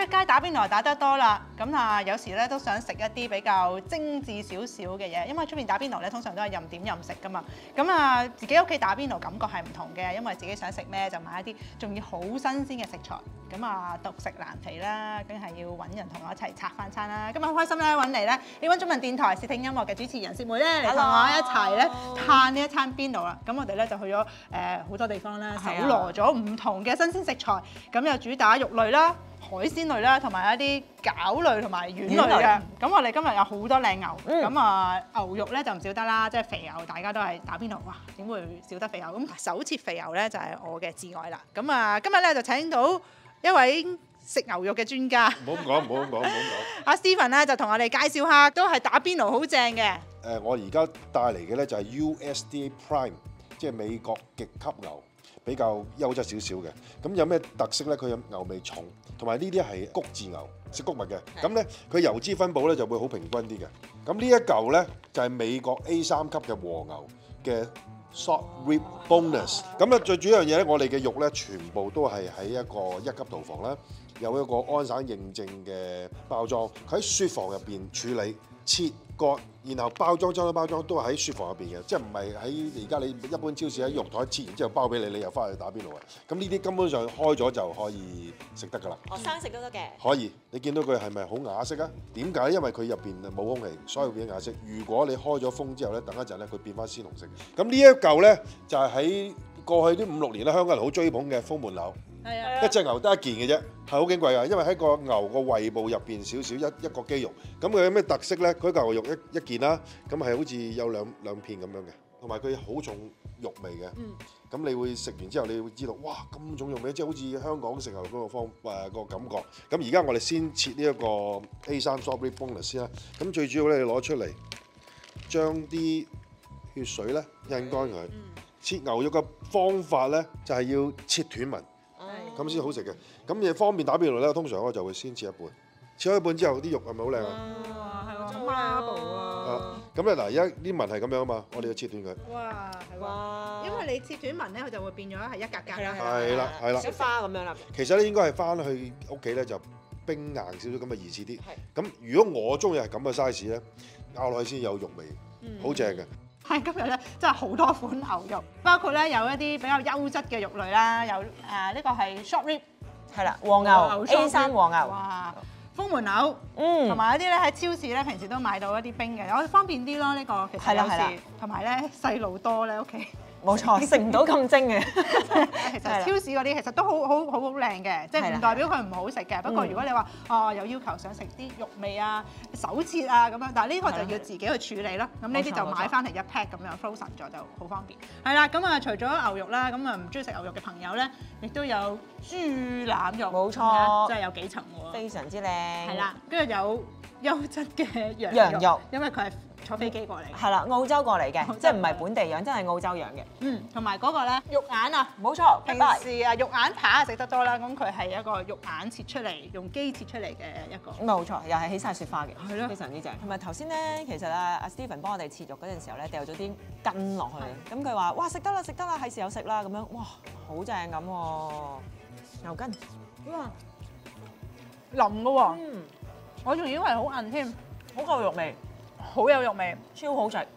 街打邊爐打得多啦，咁啊有時咧都想食一啲比較精緻少少嘅嘢，因為出邊打邊爐咧通常都係任點任食噶嘛。咁啊自己屋企打邊爐感覺係唔同嘅，因為自己想食咩就買一啲仲要好新鮮嘅食材。咁啊獨食難肥啦，梗係要揾人同我一齊拆飯餐啦。今日好開心咧揾嚟咧A1中文電台視聽音樂嘅主持人薛妹咧嚟同我一齊咧嘆呢一餐邊爐啦。咁我哋咧就去咗好多地方啦，搜羅咗唔同嘅新鮮食材。咁有主打肉類啦、海鮮類啦，同埋一啲餃類同埋丸類嘅。咁我哋今日有好多靚牛，咁啊牛肉咧就唔少得啦，即係肥牛，大家都係打邊爐，哇點會少得肥牛？咁手切肥牛咧就係我嘅至愛啦。咁啊今日咧就請到一位食牛肉嘅專家。 唔好咁講，唔好咁講，唔好咁講。 阿 Steven 咧就同我哋介紹下，都係打邊爐好正嘅。 我而家帶嚟嘅咧就係 USDA Prime， 即係美國極級牛。比較優質少少嘅，咁有咩特色咧？佢有牛味重，同埋呢啲係谷字牛，食穀物嘅。咁咧佢油脂分佈咧就會好平均啲嘅。咁呢一嚿咧就係美國 A3 級嘅和牛嘅 short rib boneless。咁啊最主要一樣嘢咧，我哋嘅肉咧全部都係喺一個一級屠房啦，有一個安省認證嘅包裝，佢喺雪房入邊處理切割，然後包裝包裝都係喺雪房入邊嘅，即係唔係喺而家你一般超市喺肉台切完之後包俾你，你又翻去打邊爐啊！咁呢啲根本上開咗就可以食得㗎啦。 哦，生食都得嘅。 可以，你見到佢係咪好啞色啊？點解？因為佢入邊冇空氣，所以變咗啞色。如果你開咗風之後咧，等一陣咧，佢變翻鮮紅色。咁呢一嚿咧就係喺過去呢5、6年咧，香港人好追捧嘅封門牛。係啊，一隻牛得一件嘅啫，係好矜貴㗎，因為喺個牛個胃部入邊少少一個肌肉，咁佢有咩特色咧？佢嚿肉一件啦，咁係好似有兩片咁樣嘅，同埋佢好重肉味嘅。咁你會食完之後，你會知道，哇咁重肉味，即係好似香港食牛嗰個感覺。咁而家我哋先切呢一個 A3 short rib boneless 先啦。咁最主要咧，你攞出嚟，將啲血水咧印乾佢。切牛肉嘅方法咧，就係要切斷紋。咁先好食嘅，咁嘢方便打邊爐咧，通常我就會先切一半，切開一半之後啲肉係咪好靚啊？ 哇，係喎，好 marble 啊！ 咁咧嗱，而家啲紋係咁樣啊嘛，我哋要切斷佢。 哇，係喎，因為你切斷紋咧，佢就會變咗係一格格啦。 係啦， 雪花咁樣啦。 其實咧應該係翻去屋企咧就冰硬少少咁嘅易切啲。咁如果我中意係咁嘅 size 咧，咬落去先有肉味，好正嘅。 係今日咧，真係好多款牛肉，包括咧有一啲比較優質嘅肉類啦，有呢個係 short rib， 係啦，和牛 A3 和牛， 哇，封門牛，同埋一啲咧喺超市咧平時都買到一啲冰嘅，我方便啲咯呢個，其實有時同埋咧細路多咧屋企。 冇錯，食唔到咁精嘅。 其實超市嗰啲其實都好靚嘅，即係唔代表佢唔好食嘅。不過如果你話有要求想食啲肉味啊、手切啊咁樣，但係呢個就要自己去處理咯。咁呢啲就買翻嚟一 pack 咁樣 frozen 咗就好方便。係啦，咁啊除咗牛肉啦，咁啊唔中意食牛肉嘅朋友咧，亦都有豬腩肉。 冇錯， 真係有幾層喎。 非常之靚。 係啦，跟住有優質嘅羊肉， 因為佢係坐飛機過嚟。 係啦，澳洲過嚟嘅，即係唔係本地養，真係澳洲養嘅。 同埋嗰個咧肉眼啊， 冇錯， 平時啊肉眼扒食得多啦，咁佢係一個肉眼切出嚟，用機切出嚟嘅一個。 冇錯，又係起晒雪花嘅， 係咯， 非常之正。同埋頭先咧，其實阿 Steven 幫我哋切肉嗰陣時候咧，掉咗啲筋落去，咁佢話：哇，食得啦，係時候食啦，咁樣，哇，好正咁喎，牛筋， 哇，腍嘅喎，我仲以為好韌添， 好夠肉味， 好有肉味， 超好食。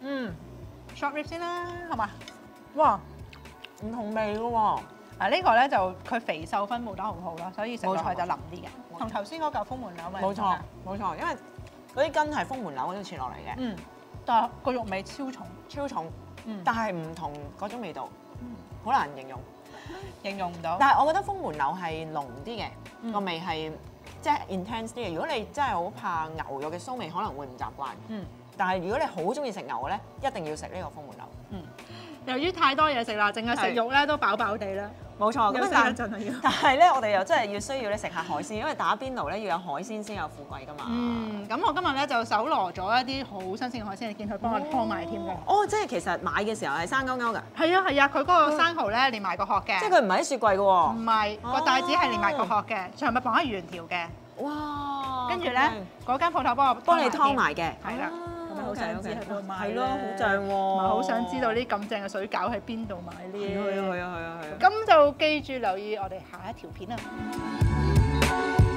short rib 先啦，係嘛？哇， 唔同味嘅喎。 呢個咧就佢肥瘦分佈得好好啦，所以食落去就腍啲嘅，同頭先嗰嚿封門柳咪。 冇錯，因為嗰啲筋係封門柳嗰度切落嚟嘅。 但係個肉味超重， 但係唔同嗰種味道，好難形容唔到。但係我覺得封門柳係濃啲嘅，個味係即係 intense 啲嘅。如果你真係好怕牛肉嘅騷味，可能會唔習慣。但係如果你好中意食牛嘅咧，一定要食呢個封門柳。 由於太多嘢食啦，淨係食肉咧都飽飽地啦。 冇錯， 咁但係咧，我哋又真係要需要咧食下海鮮，因為打邊爐咧要有海鮮先有富貴噶嘛。 咁我今日咧就搜羅咗一啲好新鮮嘅海鮮，你見佢幫我劏埋添㗎。 哦，即係其實買嘅時候係生勾勾㗎。 係啊，佢嗰個生蠔咧連埋個殼嘅。 即係佢唔係喺雪櫃㗎喎。 唔係，個帶子係連埋個殼嘅，上面綁喺原條嘅。 哇！ 跟住咧，嗰間鋪頭幫你劏埋嘅。 係啦。好想知喺邊度買係咯，好正喎！ 好想知道呢咁正嘅水餃喺邊度買呢？ 係啊！ 咁就記住留意我哋下一條片啦。